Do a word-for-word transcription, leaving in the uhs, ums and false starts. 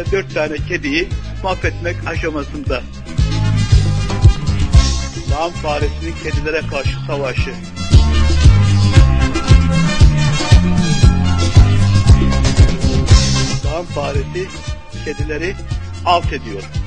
anda dört tane kediyi mahvetmek aşamasında. Dağın faresinin kedilere karşı savaşı. Dağın faresi kedileri alt ediyor.